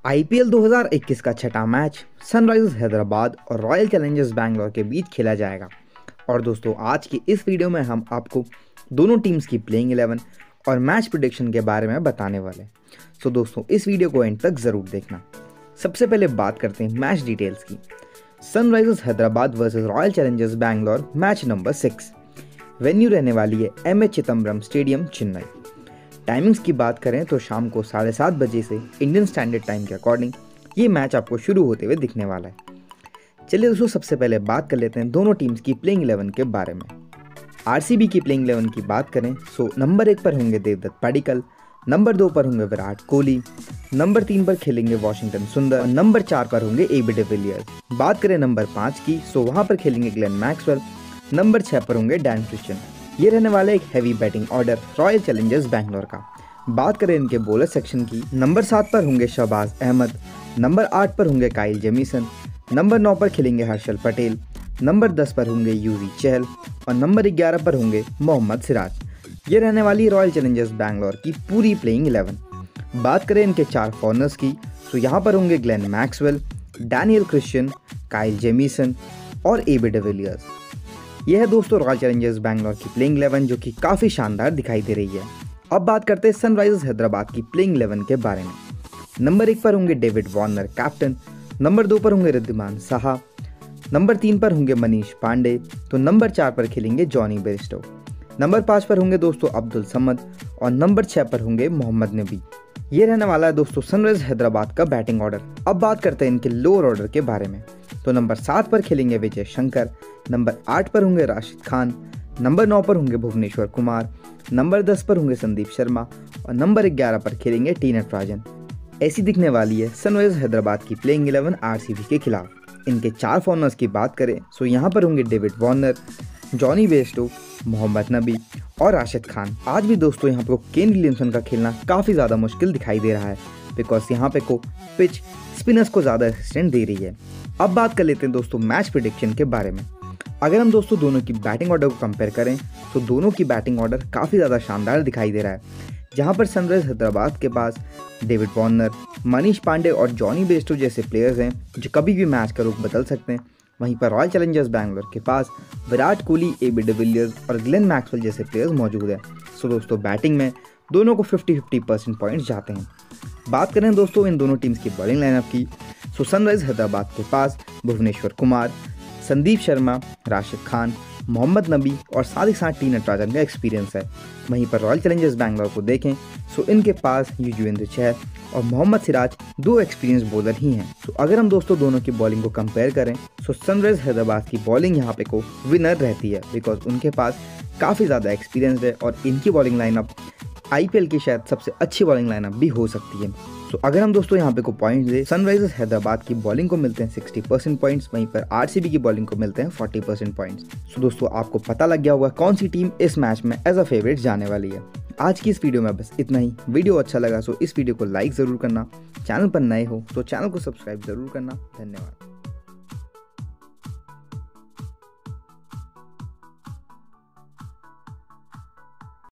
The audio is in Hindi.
आईपीएल 2021 का छठा मैच सनराइजर्स हैदराबाद और रॉयल चैलेंजर्स बैंगलोर के बीच खेला जाएगा। और दोस्तों, आज की इस वीडियो में हम आपको दोनों टीम्स की प्लेइंग 11 और मैच प्रेडिक्शन के बारे में बताने वाले हैं। सो दोस्तों, इस वीडियो को एंड तक ज़रूर देखना। सबसे पहले बात करते हैं मैच डिटेल्स की। Sunrisers Hyderabad versus Royal Challengers Bangalore, match number 6। Venue रहने वाली है MA Chidambaram stadium, Chennai. Timings की बात करें तो शाम को 7:30 बजे से इंडियन स्टैंडर्ड टाइम के अकॉर्डिंग ये मैच आपको शुरू होते हुए दिखने वाला है। चलिए दोस्तों, सबसे पहले बात कर लेते हैं दोनों टीम्स की प्लेइंग 11 के बारे में। आरसीबी की प्लेइंग 11 की बात करें तो नंबर 1 पर होंगे देवदत्त पडिक्कल, नंबर 2 पर होंगे विराट कोहली, नंबर 3 पर खेलेंगे वॉशिंगटन सुंदर और नंबर 4 पर होंगे एबी डिविलियर्स। बात करें नंबर 5 की तो वहां पर खेलेंगे ग्लेन मैक्सवेल, नंबर 6 पर होंगे डैन क्रिश्चियन। ये रहने वाला एक heavy batting order Royal Challengers Bangalore का। बात करें इनके बॉलर सेक्शन की, नंबर 7 पर होंगे शहबाज अहमद, नंबर 8 पर होंगे काइल जेमिसन, नंबर 9 पर खेलेंगे हर्षल पटेल, नंबर 10 पर होंगे युवी चहल और नंबर 11 पर होंगे मोहम्मद सिराज। ये रहने वाली रॉयल चैलेंजर्स बैंगलोर की पूरी प्लेइंग 11। बात करें इनके 4 कॉर्नर्स की तो यहाँ पर होंगे Glenn Maxwell, Daniel Christian, Kyle Jamieson और एबी डिविलियर्स। यह है दोस्तों रॉयल चैलेंजर्स बैंगलोर की प्लेइंग 11, जो कि काफ़ी शानदार दिखाई दे रही है। अब बात करते हैं सनराइजर्स हैदराबाद की प्लेइंग 11 के बारे में। नंबर 1 पर होंगे डेविड वार्नर कैप्टन, नंबर 2 पर होंगे रिद्धिमान साहा, नंबर 3 पर होंगे मनीष पांडे, तो नंबर 4 पर खेलेंगे जॉनी बेयरस्टो, नंबर 5 पर होंगे दोस्तों अब्दुल समद और नंबर 6 पर होंगे मोहम्मद नबी। ये रहने वाला है दोस्तों सनराइजर्स हैदराबाद का बैटिंग ऑर्डर। अब बात करते हैं इनके लोअर ऑर्डर के बारे में। तो नंबर 7 पर खेलेंगे विजय शंकर, नंबर 8 पर होंगे राशिद खान, नंबर 9 पर होंगे भुवनेश्वर कुमार, नंबर 10 पर होंगे संदीप शर्मा और नंबर 11 पर खेलेंगे टी नटराजन। ऐसी दिखने वाली है सनराइजर्स हैदराबाद की प्लेइंग 11 आरसीबी के खिलाफ। इनके 4 फॉर्नर्स की बात करें तो यहाँ पर होंगे David Warner, Johnny Bairstow, Mohammad Nabi और राशिद खान। आज भी दोस्तों यहाँ पर केन विलियमसन का खेलना काफ़ी ज़्यादा मुश्किल दिखाई दे रहा है, बिकॉज यहाँ पे को पिच स्पिनर्स को ज़्यादा असिस्टेंट दे रही है। अब बात कर लेते हैं दोस्तों मैच प्रेडिक्शन के बारे में। अगर हम दोस्तों दोनों की बैटिंग ऑर्डर को कंपेयर करें तो दोनों की बैटिंग ऑर्डर काफ़ी ज़्यादा शानदार दिखाई दे रहा है। जहाँ पर सनराइजर्स हैदराबाद के पास डेविड वार्नर, मनीष पांडे और जॉनी बेयरस्टो जैसे प्लेयर्स हैं जो कभी भी मैच का रुख बदल सकते हैं। वहीं पर रॉयल चैलेंजर्स बैंगलोर के पास विराट कोहली, एबी डिविलियर्स और ग्लेन मैक्सवेल जैसे प्लेयर्स मौजूद हैं। सो दोस्तों, बैटिंग में दोनों को 50-50% पॉइंट्स जाते हैं। बात करें दोस्तों इन दोनों टीम्स की बॉलिंग लाइनअप की तो सनराइजर्स हैदराबाद के पास भुवनेश्वर कुमार, संदीप शर्मा, राशिद खान, मोहम्मद नबी और साथ ही साथ टी नटराजन का एक्सपीरियंस है। वहीं पर रॉयल चैलेंजर्स बैंगलोर को देखें तो इनके पास युजवेंद्र चहल और मोहम्मद सिराज 2 एक्सपीरियंस बॉलर ही हैं। तो अगर हम दोस्तों दोनों की बॉलिंग को कंपेयर करें तो सनराइजर्स हैदराबाद की बॉलिंग यहाँ पे को विनर रहती है, बिकॉज उनके पास काफ़ी ज़्यादा एक्सपीरियंस है और इनकी बॉलिंग लाइनअप आईपीएल की शायद सबसे अच्छी बॉलिंग लाइनअप भी हो सकती है। तो अगर हम दोस्तों यहाँ पे को पॉइंट्स दे, सनराइजर्स हैदराबाद की बॉलिंग को मिलते हैं 60% पॉइंट्स, वहीं पर आरसीबी की बॉलिंग को मिलते हैं 40% पॉइंट्स। तो दोस्तों, आपको पता लग गया होगा कौन सी टीम इस मैच में एज अ फेवरेट जाने वाली है। आज की इस वीडियो में बस इतना ही। वीडियो अच्छा लगा तो इस वीडियो को लाइक ज़रूर करना, चैनल पर नए हो तो चैनल को सब्सक्राइब ज़रूर करना। धन्यवाद।